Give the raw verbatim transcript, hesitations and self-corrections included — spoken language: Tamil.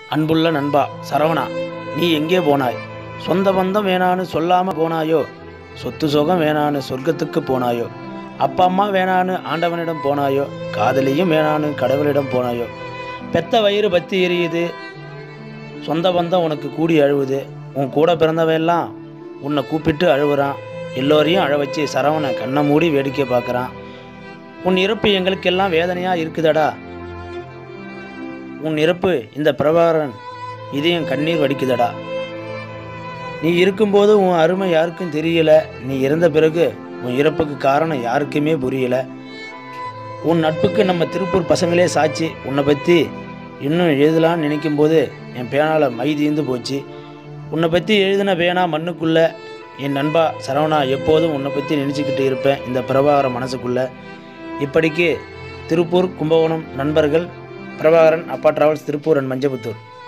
அன்புள்ள நண்பா சரவணா, நீ எங்கே போனாய்? சொந்த பந்தம் வேணான்னு சொல்லாமல் போனாயோ? சொத்து சுகம் வேணான்னு சொர்க்கத்துக்கு போனாயோ? அப்பா அம்மா வேணான்னு ஆண்டவனிடம் போனாயோ? காதலியும் வேணான்னு கடவுளிடம் போனாயோ? பெத்த வயிறு பற்றி எரியுது, சொந்த பந்தம் உனக்கு கூடி அழுவுது, உன் கூட பிறந்தவையெல்லாம் உன்னை கூப்பிட்டு அழுவுறான், எல்லோரையும் அழ வச்சு சரவணை கண்ணை மூடி வேடிக்கை பார்க்குறான். உன் இறப்பு எங்களுக்கெல்லாம் வேதனையாக இருக்குதடா. உன் இறப்பு இந்த பிரபாகரன் இதயம் கண்ணீர் வடிக்குதடா. நீ இருக்கும்போது உன் அருமை யாருக்கும் தெரியல, நீ இறந்த பிறகு உன் இறப்புக்கு காரணம் யாருக்குமே புரியல. உன் நட்புக்கு நம்ம திருப்பூர் பசங்களே சாட்சி. உன்னை பற்றி இன்னும் எழுதலான்னு நினைக்கும் போது என் பேனால மை தீர்ந்து போச்சு. உன்னை பற்றி எழுதின பேனா மண்ணுக்குள்ளே. என் நண்பா சரவணா, எப்போதும் உன்னை பற்றி நினச்சிக்கிட்டு இருப்பேன் இந்த பிரபாகரன் மனசுக்குள்ளே. இப்படிக்கு திருப்பூர் கும்பகோணம் நண்பர்கள். பிரபாகரன், அப்பா டிராவல்ஸ், திருப்பூர் அண்ட் மஞ்சபுத்தூர்.